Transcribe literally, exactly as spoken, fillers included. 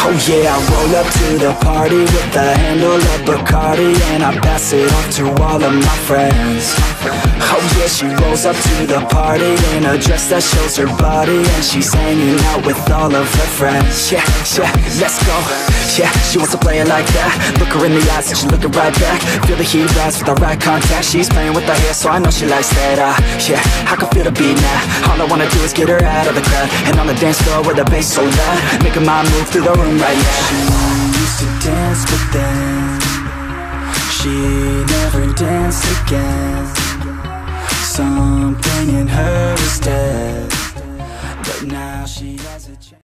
Oh yeah, I roll up to the party with the handle of Bacardi, and I pass it off to all of my friends. Oh yeah, she rolls up to the party in a dress that shows her body, and she's hanging out with all of her friends. Yeah, yeah, let's go. Yeah, she wants to play it like that. Look her in the eyes and she looking right back. Feel the heat rise with the right contact. She's playing with her hair, so I know she likes that. uh, Yeah, I can feel the beat now. All I wanna do is get her out of the crowd, and on the dance floor with the bass so loud, making my move through the room right now. She used to dance, but then she never danced again. Something in her is dead, but now she